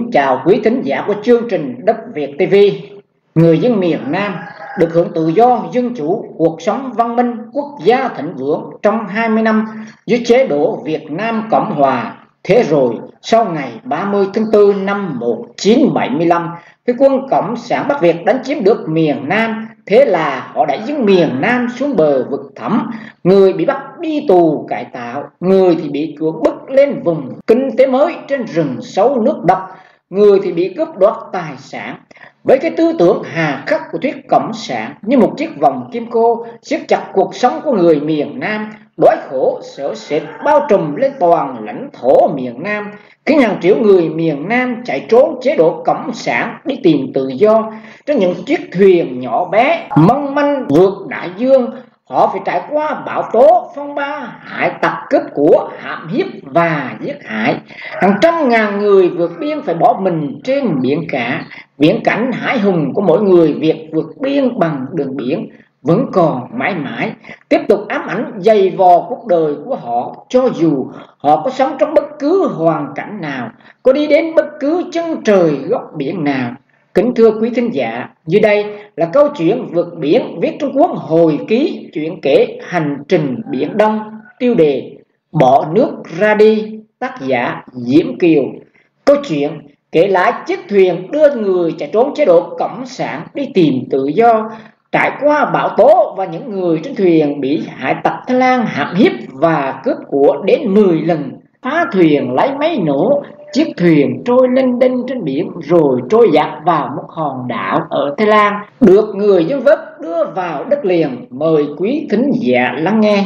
Kính chào quý thính giả của chương trình Đất Việt TV. Người dân miền Nam được hưởng tự do, dân chủ, cuộc sống văn minh, quốc gia thịnh vượng trong 20 năm dưới chế độ Việt Nam Cộng Hòa. Thế rồi, sau ngày 30 tháng 4 năm 1975, khi quân Cộng sản Bắc Việt đánh chiếm được miền Nam, thế là họ đẩy dân miền Nam xuống bờ vực thẳm. Người bị bắt đi tù cải tạo, người thì bị cưỡng bức lên vùng kinh tế mới trên rừng sâu nước độc, người thì bị cướp đoạt tài sản. Với cái tư tưởng hà khắc của thuyết cộng sản như một chiếc vòng kim cô siết chặt cuộc sống của người miền Nam, đói khổ sợ sệt bao trùm lên toàn lãnh thổ miền Nam, khiến hàng triệu người miền Nam chạy trốn chế độ cộng sản đi tìm tự do trên những chiếc thuyền nhỏ bé mong manh vượt đại dương. Họ phải trải qua bão tố, phong ba, hải tặc cướp của, hãm hiếp và giết hại. Hàng trăm ngàn người vượt biên phải bỏ mình trên biển cả. Viễn cảnh hải hùng của mỗi người Việt vượt biên bằng đường biển vẫn còn mãi mãi, tiếp tục ám ảnh dày vò cuộc đời của họ, cho dù họ có sống trong bất cứ hoàn cảnh nào, có đi đến bất cứ chân trời góc biển nào. Kính thưa quý thính giả, dưới đây là câu chuyện vượt biển viết trong cuốn hồi ký chuyện kể Hành trình Biển Đông, tiêu đề Bỏ nước ra đi, tác giả Diễm Kiều. Câu chuyện kể lại chiếc thuyền đưa người chạy trốn chế độ cộng sản đi tìm tự do, trải qua bão tố và những người trên thuyền bị hải tặc Thái Lan hãm hiếp và cướp của đến 10 lần, phá thuyền lấy máy nổ. Chiếc thuyền trôi lênh đênh trên biển rồi trôi dạt vào một hòn đảo ở Thái Lan, được người dân vớt đưa vào đất liền. Mời quý thính giả lắng nghe.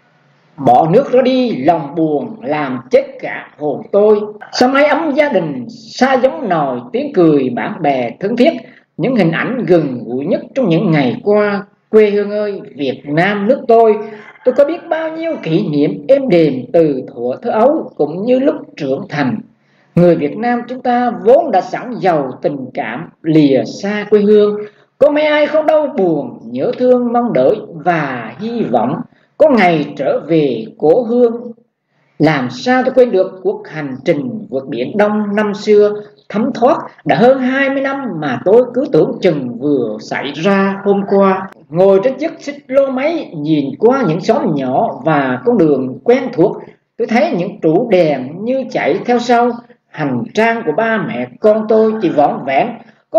Bỏ nước ra đi, lòng buồn làm chết cả hồn tôi. Sao mái ấm gia đình xa giống nòi tiếng cười bạn bè thân thiết, những hình ảnh gần gũi nhất trong những ngày qua. Quê hương ơi, Việt Nam nước tôi có biết bao nhiêu kỷ niệm êm đềm từ thuở thơ ấu cũng như lúc trưởng thành. Người Việt Nam chúng ta vốn đã sẵn giàu tình cảm, lìa xa quê hương, có mấy ai không đau buồn, nhớ thương, mong đợi và hy vọng có ngày trở về cố hương. Làm sao tôi quên được cuộc hành trình vượt biển Đông năm xưa thấm thoát đã hơn 20 năm mà tôi cứ tưởng chừng vừa xảy ra hôm qua. Ngồi trên chiếc xích lô máy nhìn qua những xóm nhỏ và con đường quen thuộc, tôi thấy những trụ đèn như chạy theo sau. Hành trang của ba mẹ con tôi chỉ vỏn vẹn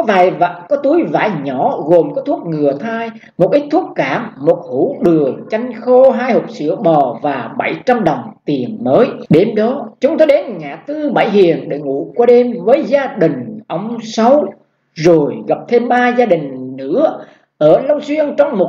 có túi vải nhỏ gồm có thuốc ngừa thai, một ít thuốc cảm, một hũ đường chanh khô, 2 hộp sữa bò và 700 đồng tiền mới. Đêm đó chúng tôi đến ngã tư Bảy Hiền để ngủ qua đêm với gia đình ông Sáu, rồi gặp thêm 3 gia đình nữa ở Long Xuyên trong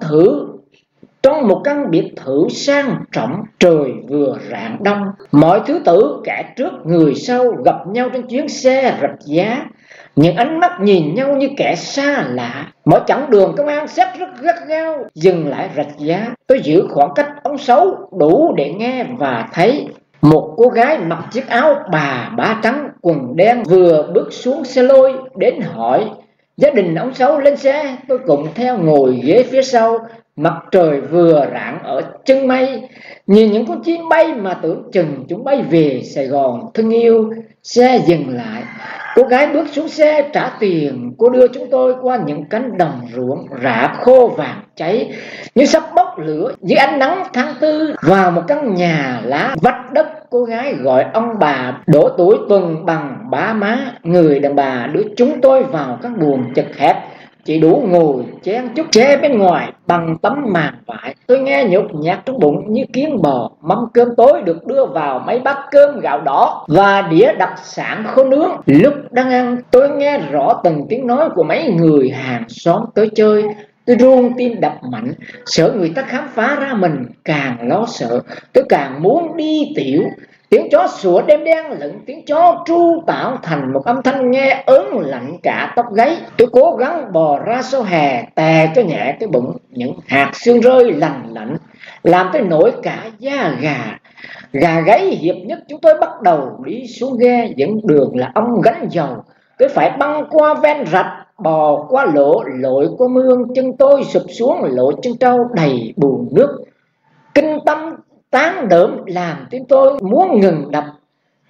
một căn biệt thự sang trọng. Trời vừa rạng đông, mọi thứ tự kẻ trước người sau gặp nhau trên chuyến xe rạch giá. Những ánh mắt nhìn nhau như kẻ xa lạ. Mỗi chặng đường công an xếp rất gắt gao dừng lại rạch giá. Tôi giữ khoảng cách ông Sáu đủ để nghe và thấy một cô gái mặc chiếc áo bà bá trắng quần đen vừa bước xuống xe lôi đến hỏi gia đình ông Sáu lên xe. Tôi cùng theo ngồi ghế phía sau. Mặt trời vừa rạng ở chân mây, nhìn những con chim bay mà tưởng chừng chúng bay về Sài Gòn thân yêu. Xe dừng lại, cô gái bước xuống xe trả tiền. Cô đưa chúng tôi qua những cánh đồng ruộng rạ khô vàng cháy như sắp bốc lửa dưới ánh nắng tháng tư, vào một căn nhà lá vách đất. Cô gái gọi ông bà đổ tuổi tuần bằng bá má. Người đàn bà đưa chúng tôi vào căn buồng chật hẹp, chỉ đủ ngồi chen chúc che bên ngoài bằng tấm màn vải. Tôi nghe nhột nhạt trong bụng như kiến bò. Mâm cơm tối được đưa vào mấy bát cơm gạo đỏ và đĩa đặc sản khô nướng. Lúc đang ăn, tôi nghe rõ từng tiếng nói của mấy người hàng xóm tới chơi. Tôi run tim đập mạnh, sợ người ta khám phá ra mình. Càng lo sợ, tôi càng muốn đi tiểu. Tiếng chó sủa đêm đen lẫn tiếng chó tru tạo thành một âm thanh nghe ớn lạnh cả tóc gáy. Tôi cố gắng bò ra sau hè, tè cho nhẹ cái bụng. Những hạt sương rơi lành lạnh làm tôi nổi cả da gà. Gà gáy hiệp nhất. Chúng tôi bắt đầu đi xuống ghe. Dẫn đường là ông gánh dầu. Tôi phải băng qua ven rạch, bò qua lỗ, lội qua mương. Chân tôi sụp xuống lỗ chân trâu đầy bùn nước. Kinh tâm tán đỡm làm tim tôi muốn ngừng đập.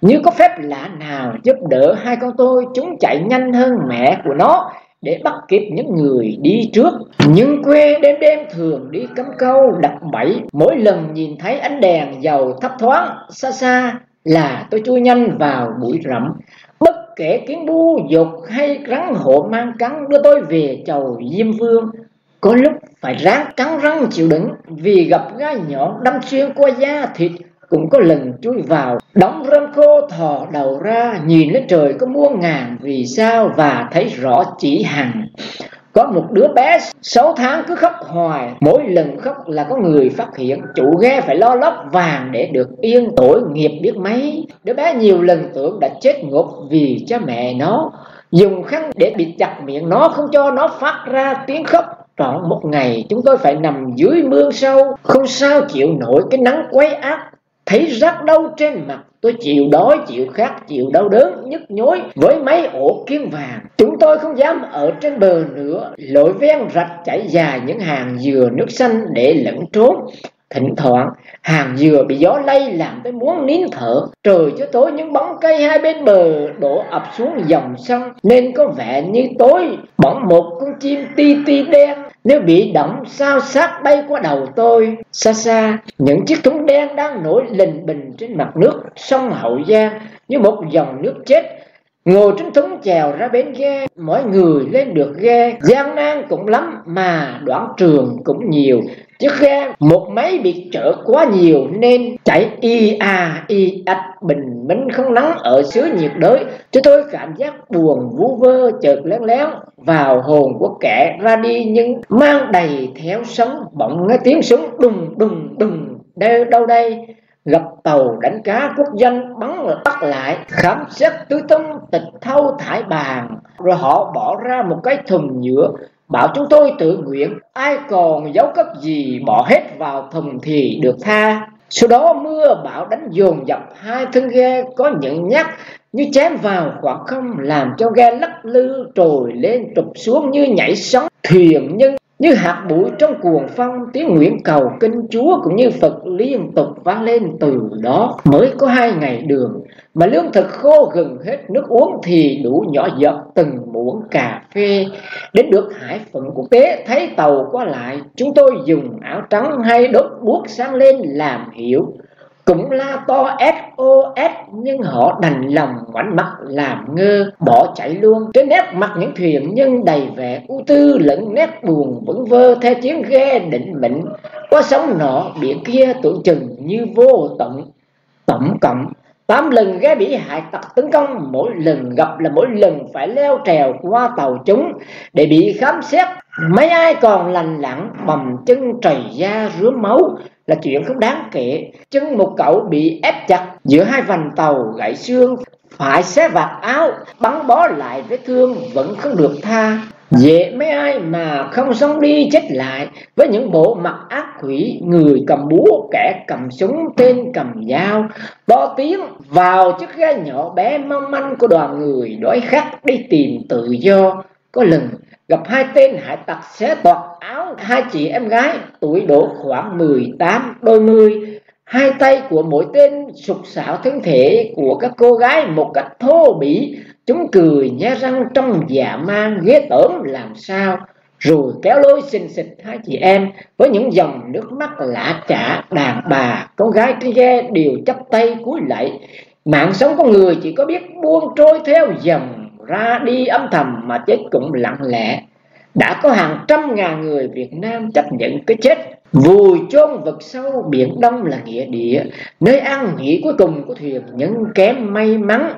Như có phép lạ nào giúp đỡ hai con tôi, chúng chạy nhanh hơn mẹ của nó để bắt kịp những người đi trước. Nhưng quê đêm đêm thường đi cắm câu đặt bẫy, mỗi lần nhìn thấy ánh đèn dầu thấp thoáng xa xa là tôi chui nhanh vào bụi rậm. Bất kể kiến bu dột hay rắn hổ mang cắn đưa tôi về chầu Diêm Vương. Có lúc phải ráng cắn răng chịu đựng vì gặp gai nhọn đâm xuyên qua da thịt. Cũng có lần chui vào đóng rơm khô, thò đầu ra nhìn lên trời có muôn ngàn vì sao và thấy rõ chỉ hằng. Có một đứa bé 6 tháng cứ khóc hoài, mỗi lần khóc là có người phát hiện, chủ ghe phải lo lót vàng để được yên, tội nghiệp biết mấy. Đứa bé nhiều lần tưởng đã chết ngộp vì cha mẹ nó dùng khăn để bịt chặt miệng nó, không cho nó phát ra tiếng khóc. Trọn một ngày chúng tôi phải nằm dưới mương sâu, không sao chịu nổi cái nắng quấy ác. Thấy rát đau trên mặt, tôi chịu đói, chịu khát, chịu đau đớn, nhức nhối với mấy ổ kiến vàng. Chúng tôi không dám ở trên bờ nữa, lội ven rạch chảy dài những hàng dừa nước xanh để lẫn trốn. Thỉnh thoảng hàng dừa bị gió lay làm tôi muốn nín thở. Trời cho tối, những bóng cây hai bên bờ đổ ập xuống dòng sông nên có vẻ như tối. Bỗng một con chim ti ti đen nếu bị động sao sát bay qua đầu tôi. Xa xa những chiếc thúng đen đang nổi lình bình trên mặt nước sông Hậu Giang như một dòng nước chết. Ngồi trên thúng chèo ra bến ghe, mỗi người lên được ghe gian nan cũng lắm mà đoạn trường cũng nhiều. Chiếc ghe một máy bị trở quá nhiều nên chạy y ạch bình minh không nắng ở xứ nhiệt đới. Cho tôi cảm giác buồn vu vơ chợt lén lén vào hồn của kẻ ra đi nhưng mang đầy theo sống. Bỗng nghe tiếng súng đùng đùng đùng đâu đây. Gặp tàu đánh cá quốc danh bắn bắt lại, khám xét tứ tung tịch thâu thải bàn, rồi họ bỏ ra một cái thùng nhựa bảo chúng tôi tự nguyện, ai còn dấu cấp gì bỏ hết vào thùng thì được tha. Sau đó mưa bão đánh dồn dập hai thân ghe, có những nhát như chém vào khoảng không làm cho ghe lắc lư trồi lên trục xuống như nhảy sóng. Thuyền nhân như hạt bụi trong cuồng phong, tiếng nguyện cầu kinh Chúa cũng như Phật liên tục vang lên. Từ đó mới có 2 ngày đường mà lương thực khô gần hết, nước uống thì đủ nhỏ giọt từng muỗng cà phê. Đến được hải phận quốc tế thấy tàu qua lại, chúng tôi dùng áo trắng hay đốt đuốc sáng lên làm hiệu, cũng la to SOS nhưng họ đành lòng ngoảnh mặt làm ngơ bỏ chạy luôn. Trên nét mặt những thuyền nhân đầy vẻ ưu tư lẫn nét buồn vẩn vơ theo chuyến ghe định mệnh qua sóng nọ biển kia, tưởng chừng như vô tận. Tổng cộng 8 lần ghe bị hải tặc tấn công, mỗi lần gặp là mỗi lần phải leo trèo qua tàu chúng để bị khám xét. Mấy ai còn lành lặn bầm chân trầy da rướm máu là chuyện không đáng kể. Chân một cậu bị ép chặt giữa hai vành tàu gãy xương, phải xé vạt áo bắn bó lại vết thương vẫn không được tha. Dễ mấy ai mà không sống đi chết lại với những bộ mặt ác quỷ, người cầm búa, kẻ cầm súng, tên cầm dao, to tiếng vào chiếc ghe nhỏ bé mong manh của đoàn người đói khát đi tìm tự do. Có lần gặp 2 tên hải tặc xé toạc áo 2 chị em gái tuổi độ khoảng 18 đôi mươi. 2 tay của mỗi tên sục sạo thân thể của các cô gái một cách thô bỉ. Chúng cười nhe răng trong dạ mang ghê tởm làm sao, rồi kéo lôi xình xịch 2 chị em với những dòng nước mắt lạ chả. Đàn bà con gái trên ghe đều chắp tay cúi lạy. Mạng sống con người chỉ có biết buông trôi theo dòng ra đi âm thầm mà chết cũng lặng lẽ. Đã có hàng trăm ngàn người Việt Nam chấp nhận cái chết vùi chôn vực sâu biển Đông là nghĩa địa, nơi an nghỉ cuối cùng của thuyền nhân kém may mắn.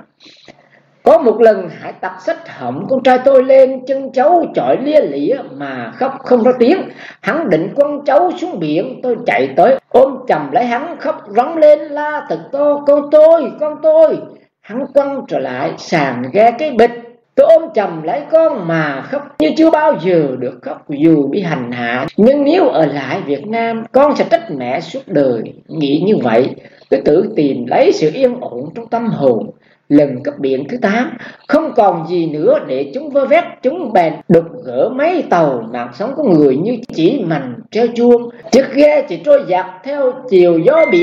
Có một lần hải tặc xách hỏng con trai tôi lên, chân cháu chọi lia lịa mà khóc không ra tiếng. Hắn định quăng cháu xuống biển, tôi chạy tới ôm chầm lấy hắn khóc rống lên la thật to: con tôi. Hắn quăng trở lại sàn ghe cái bịch. Tôi ôm chầm lấy con mà khóc như chưa bao giờ được khóc dù bị hành hạ. Nhưng nếu ở lại Việt Nam, con sẽ trách mẹ suốt đời. Nghĩ như vậy, tôi tự tìm lấy sự yên ổn trong tâm hồn. Lần cấp biển thứ 8, không còn gì nữa để chúng vơ vét, chúng bèn đục gỡ mấy tàu mạng sống của người như chỉ mành treo chuông. Chiếc ghe chỉ trôi dạt theo chiều gió biển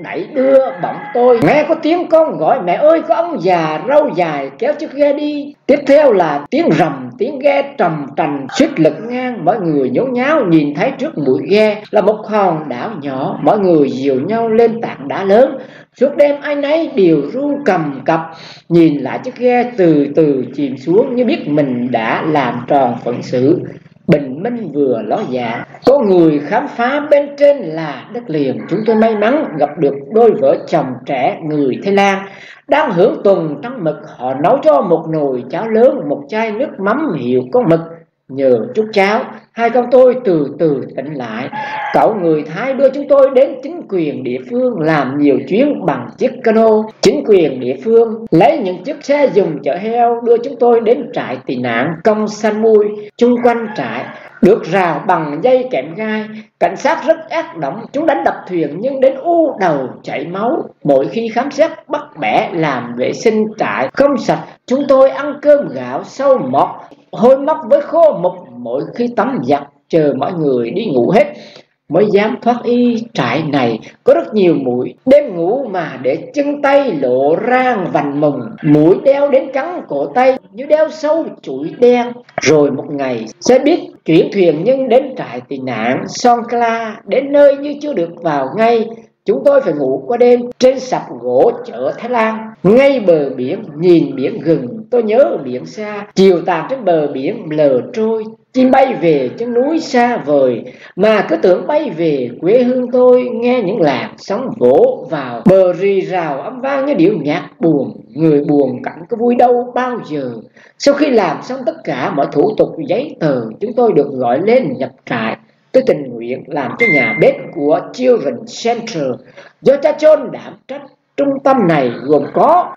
đẩy đưa bỗng tôi nghe có tiếng con gọi mẹ ơi, có ông già râu dài kéo chiếc ghe đi. Tiếp theo là tiếng rầm, tiếng ghe trầm trành suýt lật ngang. Mọi người nhốn nháo nhìn thấy trước mũi ghe là một hòn đảo nhỏ. Mọi người dìu nhau lên tảng đá lớn. Suốt đêm ai nấy đều ru cầm cập nhìn lại chiếc ghe từ từ chìm xuống, như biết mình đã làm tròn phận sự. Bình minh vừa ló dạng, có người khám phá bên trên là đất liền. Chúng tôi may mắn gặp được đôi vợ chồng trẻ người Thái Lan đang hưởng tuần trắng mực. Họ nấu cho một nồi cháo lớn, một chai nước mắm hiệu con mực. Nhờ chút cháo, hai con tôi từ từ tỉnh lại. Cậu người Thái đưa chúng tôi đến chính quyền địa phương làm nhiều chuyến bằng chiếc cano. Chính quyền địa phương lấy những chiếc xe dùng chở heo đưa chúng tôi đến trại tị nạn Công San Mui. Chung quanh trại được rào bằng dây kẽm gai. Cảnh sát rất ác động, chúng đánh đập thuyền nhưng đến u đầu chảy máu. Mỗi khi khám xét bắt bẻ làm vệ sinh trại không sạch, chúng tôi ăn cơm gạo sâu mọt hôi móc với khô mục. Mỗi khi tắm giặt chờ mọi người đi ngủ hết mới dám thoát y. Trại này có rất nhiều muỗi, đêm ngủ mà để chân tay lộ ra vành mùng. Muỗi đeo đến cắn cổ tay như đeo sâu chuỗi đen. Rồi một ngày xe buýt chuyển thuyền nhưng đến trại tị nạn Songkhla. Đến nơi như chưa được vào ngay, chúng tôi phải ngủ qua đêm trên sạp gỗ chợ Thái Lan ngay bờ biển. Nhìn biển gừng tôi nhớ biển xa. Chiều tàn trên bờ biển lờ trôi, chim bay về chân núi xa vời, mà cứ tưởng bay về quê hương tôi. Nghe những làn sóng vỗ vào bờ rì rào âm vang như điệu nhạc buồn. Người buồn cảnh có vui đâu bao giờ. Sau khi làm xong tất cả mọi thủ tục giấy tờ, chúng tôi được gọi lên nhập trại. Tôi tình nguyện làm cho nhà bếp của Children Center do cha John đảm trách. Trung tâm này gồm có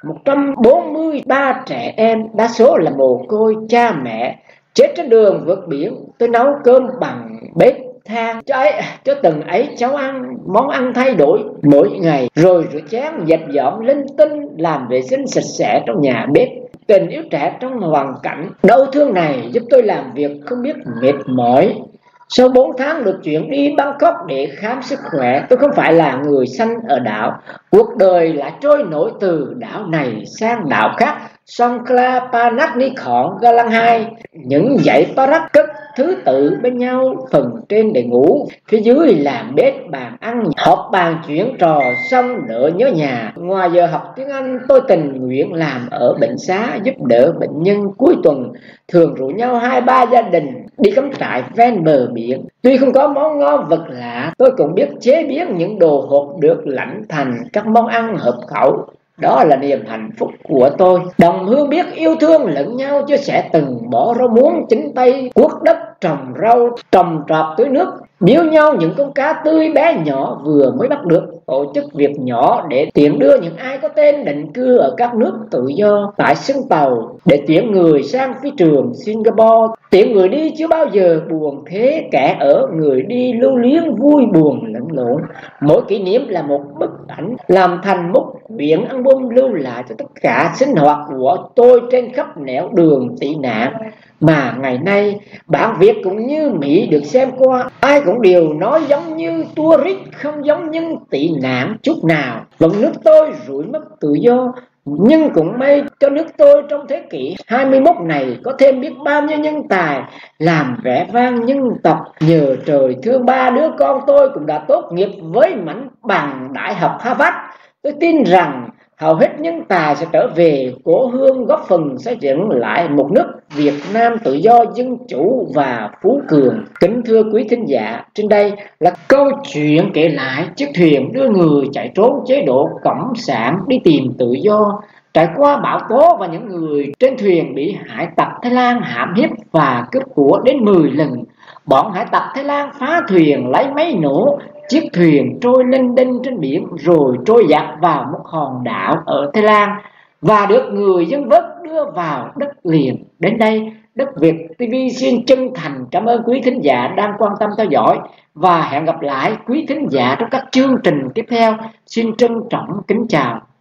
143 trẻ em, đa số là mồ côi cha mẹ chết trên đường vượt biển. Tôi nấu cơm bằng bếp than cho từng ấy cháu ăn. Món ăn thay đổi mỗi ngày, rồi rửa chén, dẹp dọn linh tinh, làm vệ sinh sạch sẽ trong nhà bếp. Tình yêu trẻ trong hoàn cảnh đau thương này giúp tôi làm việc không biết mệt mỏi. Sau 4 tháng được chuyển đi Bangkok để khám sức khỏe, tôi không phải là người sanh ở đảo. Cuộc đời lại trôi nổi từ đảo này sang đảo khác. Songkhla, Panak, Nikhon, Galang 2. Những dãy Parak cất thứ tự bên nhau, phần trên để ngủ, phía dưới làm bếp bàn ăn, họp bàn chuyển trò xong đỡ nhớ nhà. Ngoài giờ học tiếng Anh, tôi tình nguyện làm ở bệnh xá giúp đỡ bệnh nhân. Cuối tuần thường rủ nhau 2-3 gia đình đi cắm trại ven bờ biển. Tuy không có món ngon vật lạ, tôi cũng biết chế biến những đồ hộp được lãnh thành các món ăn hợp khẩu. Đó là niềm hạnh phúc của tôi. Đồng hương biết yêu thương lẫn nhau, chứ sẽ từng bỏ rau muống chính tay cuốc đất trồng rau, trồng trọt tưới nước, biếu nhau những con cá tươi bé nhỏ vừa mới bắt được. Tổ chức việc nhỏ để tiện đưa những ai có tên định cư ở các nước tự do tại sân tàu để tuyển người sang phi trường Singapore. Tuyển người đi chưa bao giờ buồn, thế kẻ ở người đi lưu luyến vui buồn lẫn lộn. Mỗi kỷ niệm là một bức ảnh làm thành một quyển album lưu lại cho tất cả sinh hoạt của tôi trên khắp nẻo đường tị nạn. Mà ngày nay bản Việt cũng như Mỹ được xem qua, ai cũng đều nói giống như tourist, không giống những tị nạn chút nào. Vẫn nước tôi rủi mất tự do, nhưng cũng may cho nước tôi trong thế kỷ 21 này có thêm biết bao nhiêu nhân tài làm vẻ vang dân tộc. Nhờ trời thương, 3 đứa con tôi cũng đã tốt nghiệp với mảnh bằng Đại học Harvard. Tôi tin rằng hầu hết nhân tài sẽ trở về cố hương, góp phần xây dựng lại một nước Việt Nam tự do, dân chủ và phú cường. Kính thưa quý thính giả, trên đây là câu chuyện kể lại chiếc thuyền đưa người chạy trốn chế độ cộng sản đi tìm tự do, trải qua bão tố và những người trên thuyền bị hải tặc Thái Lan hãm hiếp và cướp của đến 10 lần. Bọn hải tặc Thái Lan phá thuyền lấy máy nổ, chiếc thuyền trôi lênh đênh trên biển rồi trôi dạt vào một hòn đảo ở Thái Lan và được người dân vớt đưa vào đất liền. Đến đây, Đất Việt TV xin chân thành cảm ơn quý thính giả đang quan tâm theo dõi và hẹn gặp lại quý thính giả trong các chương trình tiếp theo. Xin trân trọng kính chào.